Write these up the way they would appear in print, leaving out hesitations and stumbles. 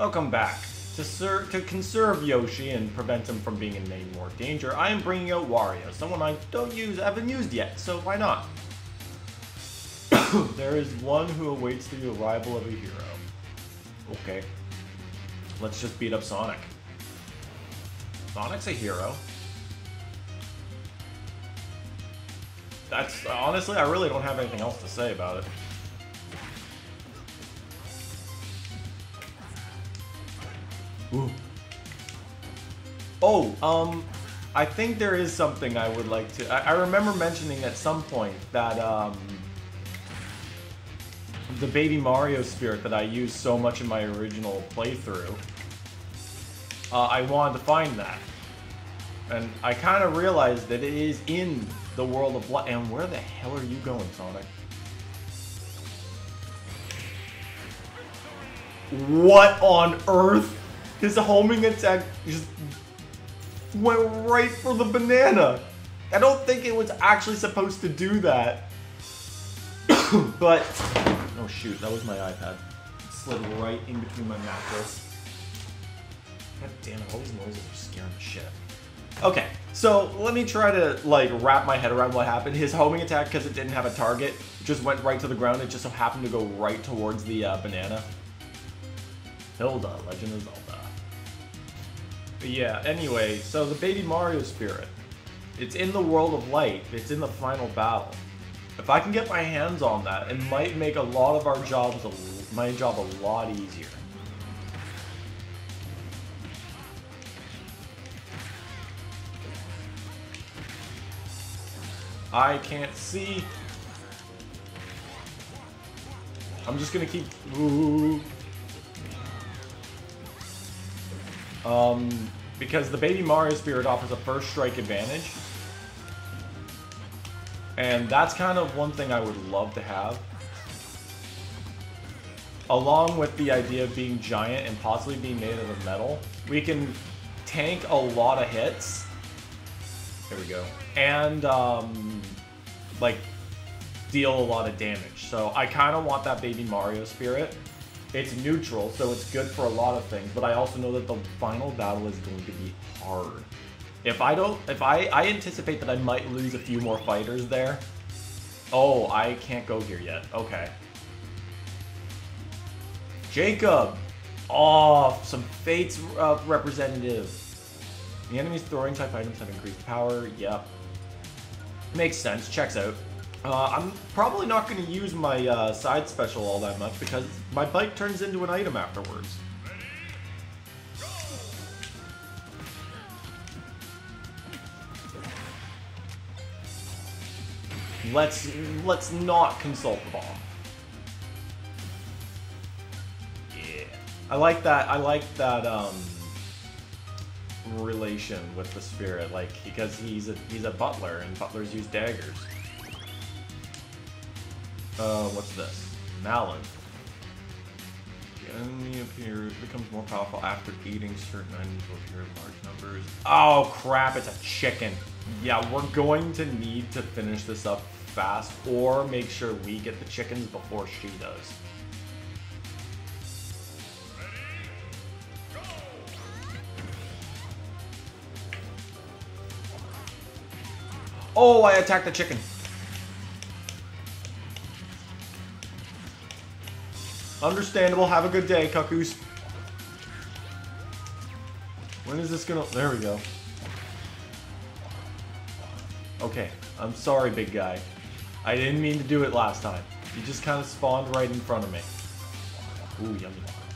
Welcome back. To conserve Yoshi and prevent him from being in any more danger, I am bringing out Wario, someone I haven't used yet, so why not? There is one who awaits the arrival of a hero. Okay. Let's just beat up Sonic. Sonic's a hero. That's, honestly, I really don't have anything else to say about it. Ooh. Oh, I think there is something I would like to... I remember mentioning at some point that, the Baby Mario spirit that I used so much in my original playthrough, I wanted to find that. And I kind of realized that it is in the world of Light. And where the hell are you going, Sonic? What on earth? His homing attack just went right for the banana. I don't think it was actually supposed to do that. But, oh shoot, that was my iPad. It slid right in between my mattress. God damn it, all these noises are scaring the shit. Okay, so let me try to like wrap my head around what happened. His homing attack, because it didn't have a target, just went right to the ground. It just so happened to go right towards the banana. Hilda, Legend of Zelda. But yeah, anyway, so the Baby Mario spirit. It's in the world of light. It's in the final battle. If I can get my hands on that, it might make a lot of our jobs, my job a lot easier. I can't see. I'm just gonna keep... Ooh. Because the Baby Mario Spirit offers a first strike advantage. And that's kind of one thing I would love to have. Along with the idea of being giant and possibly being made out of metal, we can tank a lot of hits. There we go. And, like, deal a lot of damage. So I kind of want that Baby Mario Spirit. It's neutral, so it's good for a lot of things, but I also know that the final battle is going to be hard. I anticipate that I might lose a few more fighters there. Oh, I can't go here yet. Okay. Jacob! Oh, some Fates representative. The enemy's throwing type items have increased power. Yep. Makes sense. Checks out. I'm probably not going to use my side special all that much because my bike turns into an item afterwards. Let's not consult the bomb. Yeah. I like that relation with the spirit, like, because he's a butler and butlers use daggers. What's this? Malin. The enemy becomes more powerful after eating certain items will appear in large numbers. Oh crap, it's a chicken. Yeah, we're going to need to finish this up fast or make sure we get the chickens before she does. Oh, I attacked the chicken. Understandable. Have a good day, cuckoos. When is this gonna... There we go. Okay. I'm sorry, big guy. I didn't mean to do it last time. You just kind of spawned right in front of me. Ooh, yummy.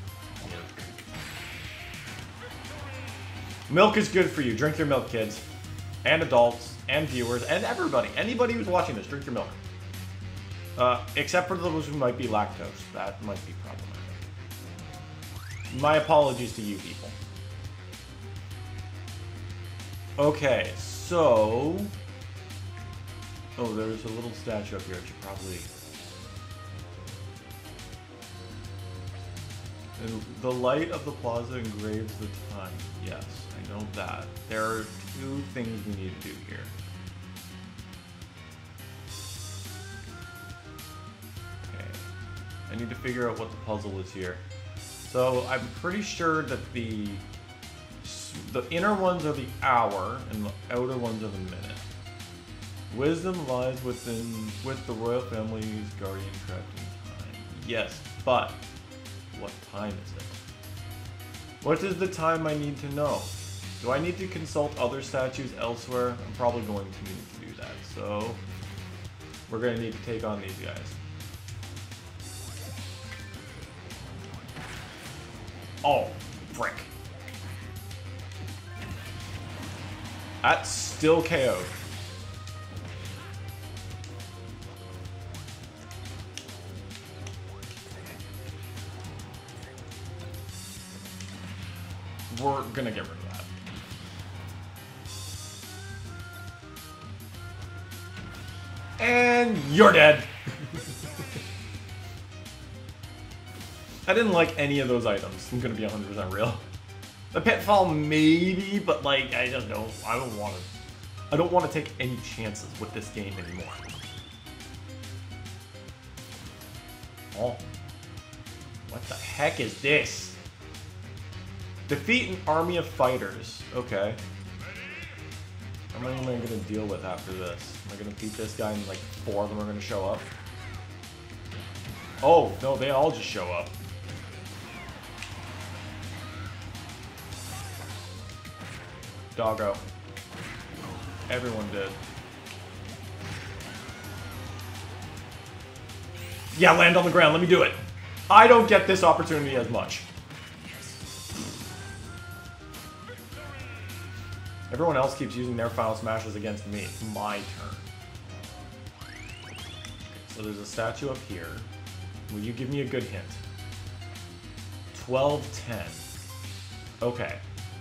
Milk is good for you. Drink your milk, kids. And adults. And viewers. And everybody. Anybody who's watching this, drink your milk. Except for those who might be lactose. That might be problematic. My apologies to you people. Okay, so... Oh, there's a little statue up here. I should probably... The light of the plaza engraves the time. Yes, I know that. There are two things we need to do here. I need to figure out what the puzzle is here. So I'm pretty sure that the inner ones are the hour and the outer ones are the minute. Wisdom lies with the royal family's guardian crafting time. Yes, but what time is it? What is the time I need to know? Do I need to consult other statues elsewhere? I'm probably going to need to do that. So we're going to need to take on these guys. Oh, frick. That's still KO'd. We're gonna get rid of that. And you're dead. I didn't like any of those items. I'm gonna be 100% real. The pitfall maybe, but like I don't want to take any chances with this game anymore. Oh. What the heck is this? Defeat an army of fighters. Okay. How many am I going to deal with after this? Am I going to beat this guy and like 4 of them are going to show up? Oh, no, they all just show up. Doggo. Everyone did. Yeah, land on the ground. Let me do it. I don't get this opportunity as much. Everyone else keeps using their final smashes against me. It's my turn. Okay, so there's a statue up here. Will you give me a good hint? 12-10. Okay.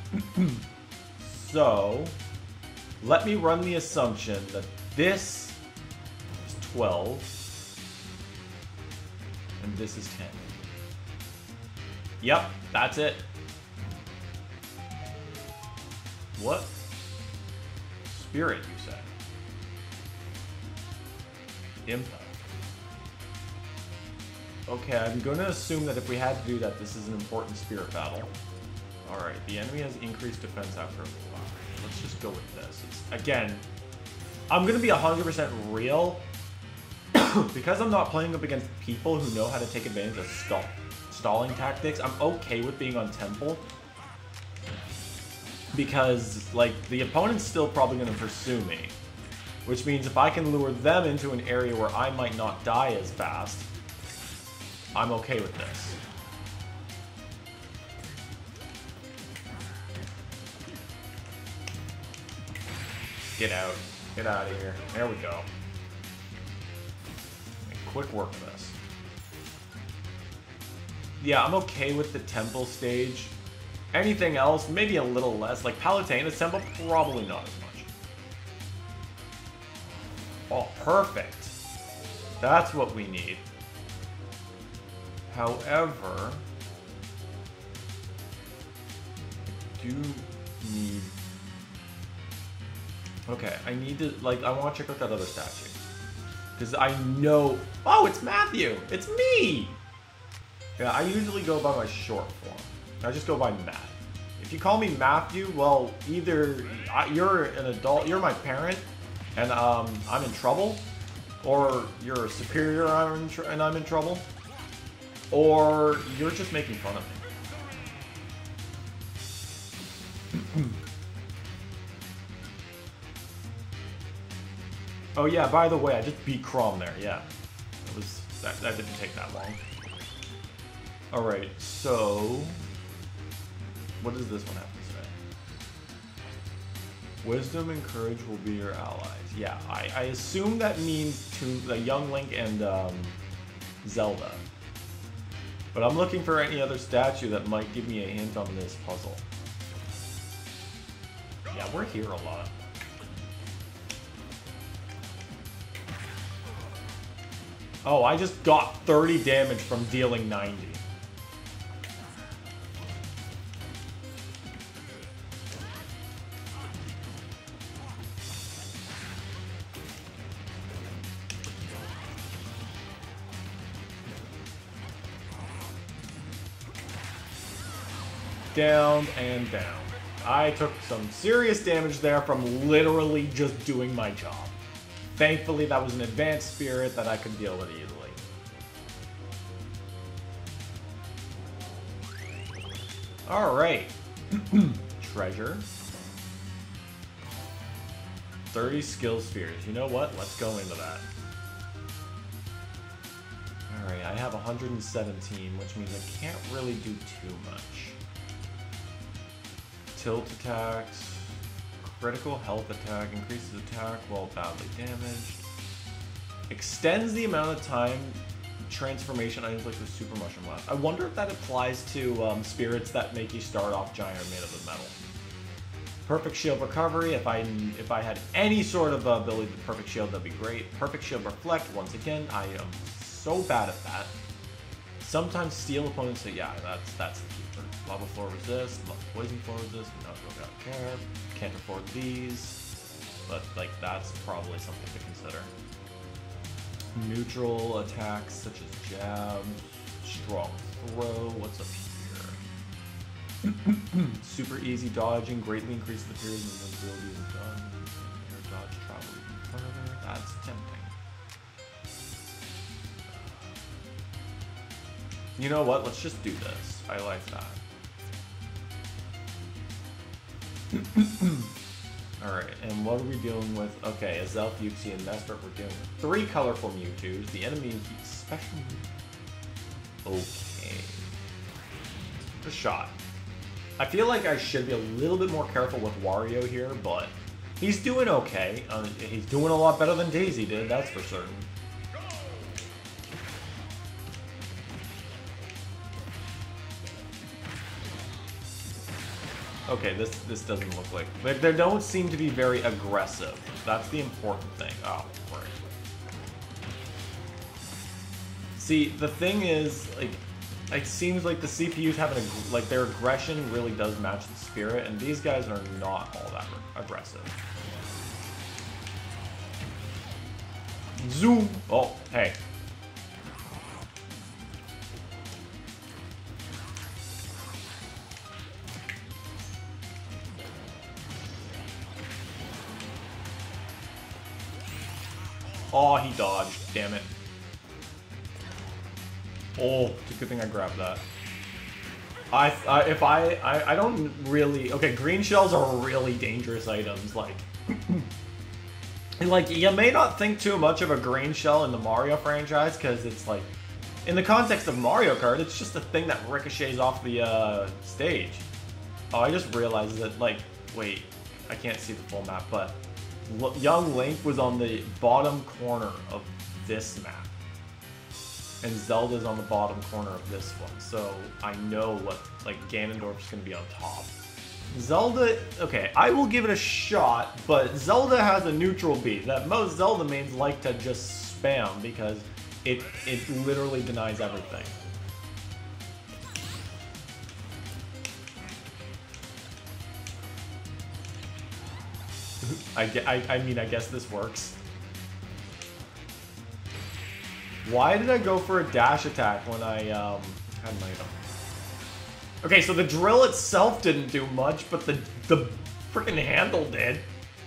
So, let me run the assumption that this is 12 and this is 10. Yep, that's it. What? Spirit, you said. Impa. Okay, I'm going to assume that if we had to do that, this is an important spirit battle. Alright, the enemy has increased defense after a while. Let's just go with this. Again, I'm going to be 100% real. Because I'm not playing up against people who know how to take advantage of stalling tactics, I'm okay with being on Temple. Because, like, the opponent's still probably going to pursue me. Which means if I can lure them into an area where I might not die as fast, I'm okay with this. Get out. Get out of here. There we go. Quick work of this. Yeah, I'm okay with the temple stage. Anything else, maybe a little less. Like Palutena's temple, probably not as much. Oh, perfect. That's what we need. However, I do need... Okay, I need to, like, I want to check out that other statue. Because I know... Oh, it's Matthew! It's me! Yeah, I usually go by my short form. I just go by Matt. If you call me Matthew, well, either you're an adult, you're my parent, and I'm in trouble, or you're a superior and I'm in trouble, or you're just making fun of me. Oh yeah, by the way, I just beat Chrom there, yeah. That didn't take that long. Alright, so... What does this one have to say? Wisdom and courage will be your allies. Yeah, I assume that means to the young Link and Zelda. But I'm looking for any other statue that might give me a hint on this puzzle. Yeah, we're here a lot. Oh, I just got 30 damage from dealing 90. down and down. I took some serious damage there from literally just doing my job. Thankfully, that was an advanced spirit that I could deal with easily. Alright. Treasure. 30 skill spheres. You know what? Let's go into that. Alright, I have 117, which means I can't really do too much. Tilt attacks. Critical health attack. Increases attack while badly damaged. Extends the amount of time transformation items like the super mushroom last. I wonder if that applies to spirits that make you start off giant or made of the metal. Perfect shield recovery. If I had any sort of ability to perfect shield, that'd be great. Perfect shield reflect. Once again, I am so bad at that. Sometimes steal opponents. So yeah, that's the keeper. Lava floor resist. Poison floor resist. Not really don't care. Can't afford these, but like that's probably something to consider. Neutral attacks such as jab, strong throw. What's up here? Super easy dodging, greatly increases the period of invisibility of the gun. Your dodge travel even further. That's tempting. You know what? Let's just do this. I like that. Alright, and what are we dealing with? Okay, Azelf, Uxie, and Mesprit. We're dealing with 3 colorful Mewtwo's. The enemy special Mew. Okay. A shot. I feel like I should be a little bit more careful with Wario here, but he's doing okay. He's doing a lot better than Daisy did, that's for certain. Okay, this doesn't look like... They don't seem to be very aggressive. That's the important thing. Oh, right. See, the thing is, like, it seems like the CPU's having like, their aggression really does match the spirit, and these guys are not all that aggressive. Zoom! Oh, hey. Oh, he dodged. Damn it. Oh, it's a good thing I grabbed that. I don't really... Okay, green shells are really dangerous items. Like, you may not think too much of a green shell in the Mario franchise, because it's like... In the context of Mario Kart, it's just a thing that ricochets off the stage. Oh, I just realized that, like... Wait, I can't see the full map, but... Young Link was on the bottom corner of this map. And Zelda's on the bottom corner of this one. So I know what, like, Ganondorf's gonna be on top. Zelda, okay, I will give it a shot, but Zelda has a neutral beat that most Zelda mains like to just spam because it literally denies everything. I mean, I guess this works. Why did I go for a dash attack when I had an item? Okay, so the drill itself didn't do much, but the freaking handle did.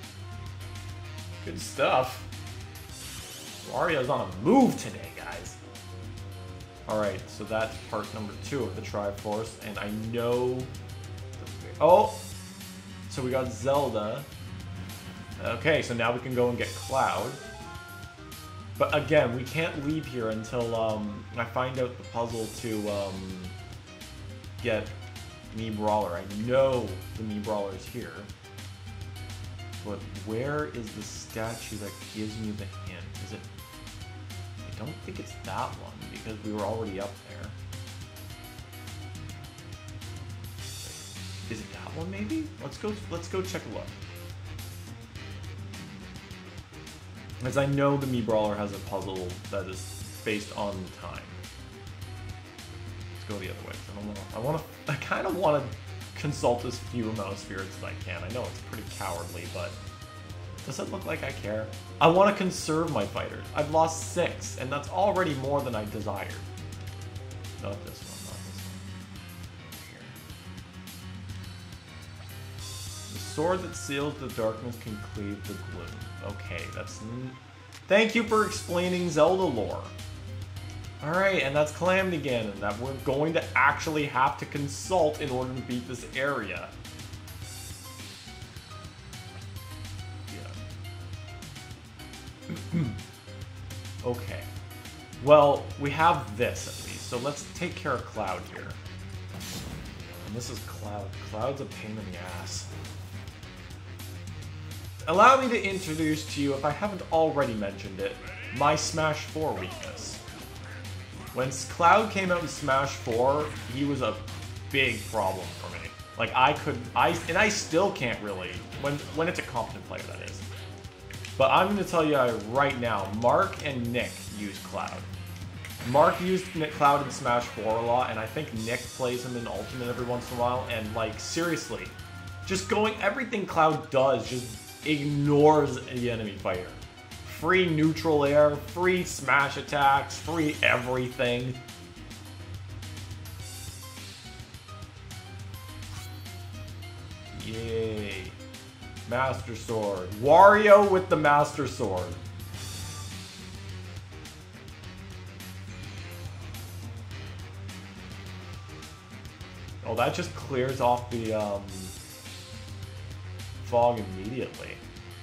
Good stuff. Wario's on a move today, guys. Alright, so that's part number 2 of the Triforce, and I know... Oh! So we got Zelda. Okay, so now we can go and get Cloud. But again, we can't leave here until I find out the puzzle to get Mii Brawler. I know the Mii Brawler is here. But where is the statue that gives me the hint? Is it... I don't think it's that one, because we were already up there. Is it that one, maybe? Let's go check a look. As I know the Mii Brawler has a puzzle that is based on time. Let's go the other way. I kind of want to consult as few amount of spirits as I can. I know it's pretty cowardly, but does it look like I care? I want to conserve my fighters. I've lost 6, and that's already more than I desired. Not this one, not this one. sword that seals the darkness can cleave the gloom. Okay, that's... Thank you for explaining Zelda lore. Alright, and that's Calamity Ganon that we're going to actually have to consult in order to beat this area. Yeah. Okay. Well, we have this at least, so let's take care of Cloud here. And this is Cloud. Cloud's a pain in the ass. Allow me to introduce to you, if I haven't already mentioned it, my Smash 4 weakness. When Cloud came out in Smash 4, he was a big problem for me. Like, and I still can't really, when it's a competent player, that is. But I'm going to tell you right now, Mark and Nick use Cloud. Mark used Cloud in Smash 4 a lot, and I think Nick plays him in Ultimate every once in a while, and like, seriously, just everything Cloud does just ignores the enemy fighter. Free neutral air, free smash attacks, free everything. Yay. Master Sword. Wario with the Master Sword. Oh, that just clears off the fog immediately.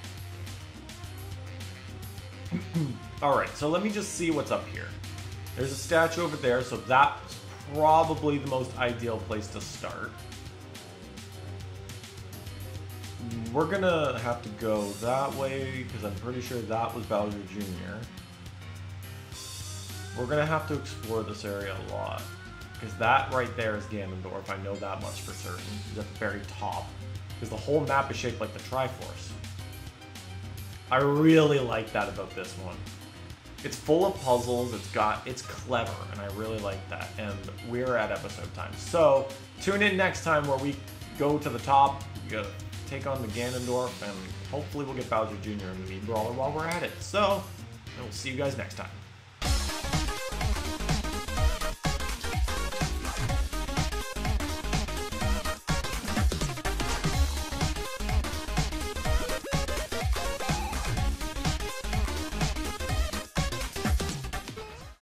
Alright, so let me just see what's up here. There's a statue over there, so that's probably the most ideal place to start. We're gonna have to go that way, because I'm pretty sure that was Bowser Jr. We're gonna have to explore this area a lot, because that right there is Ganondorf. I know that much for certain. He's at the very top, because the whole map is shaped like the Triforce. I really like that about this one. It's full of puzzles, it's clever, and I really like that. And we're at episode time. So, tune in next time where we go to the top, we gotta take on the Ganondorf, and hopefully we'll get Bowser Jr. and the Mii Brawler while we're at it. So, we'll see you guys next time.